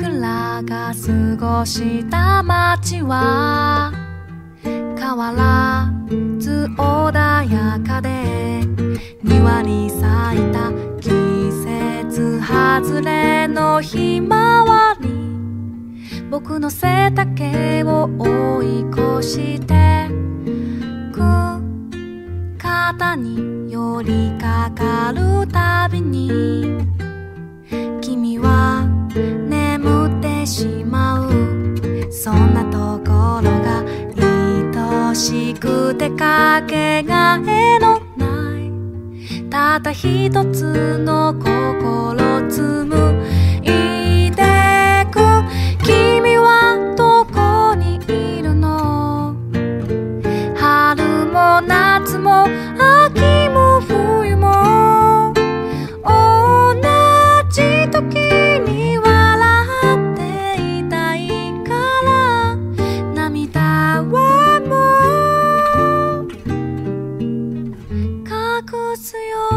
らが過ごした街は変わらず穏やかで、庭に咲いた季節外れのひまわり、僕の背丈を追い越してく、肩に寄りかかるたびに君は眠ってしまう。そんなところが愛しくてかけがえのない、たった一つの心紡いでく。君はどこにいるの？春も夏も秋も冬も同じ時に笑っていたいから、涙はもう隠すよ。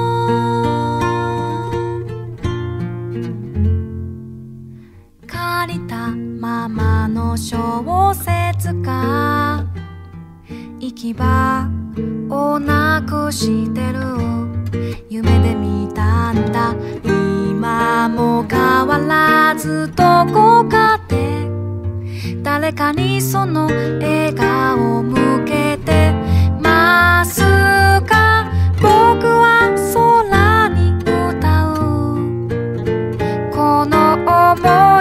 借りたままの小説家、行き場をなくしてる。夢で見たんだ、今も変わらずどこかで誰かにその笑顔を向けてますか。僕は空に歌うこの想い